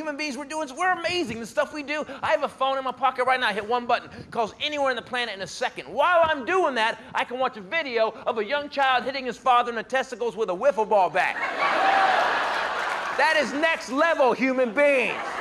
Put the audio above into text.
human beings, we're amazing. The stuff we do. I have a phone in my pocket right now. I hit one button. It calls anywhere on the planet in a second. While I'm doing that, I can watch a video of a young child hitting his father in the testicles with a wiffle ball bat. That is next level human beings.